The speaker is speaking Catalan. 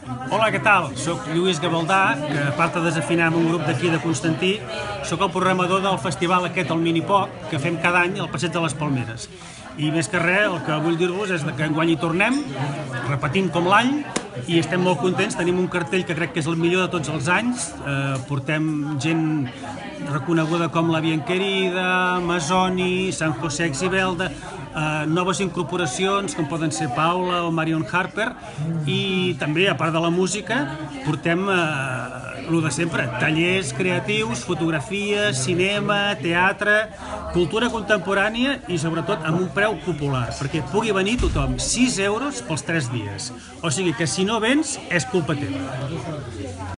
Hola, què tal? Soc Lluís Gavaldà, que a part de desafinar amb un grup d'aquí de Constantí, soc el programador del festival aquest, el Minipoc, que fem cada any al Passeig de les Palmeres. I més que res, el que vull dir-vos és que enguany hi tornem, repetint com l'any, i estem molt contents. Tenim un cartell que crec que és el millor de tots els anys. Portem gent reconeguda com la Bienquerida, Masoni, San José Exibelda, noves incorporacions com poden ser Paula o Marion Harper, i també, a part de la música, portem el de sempre, tallers creatius, fotografies, cinema, teatre, cultura contemporània i sobretot amb un preu popular, perquè pugui venir tothom. 6 euros pels 3 dies. O sigui que si no vens és culpa teva.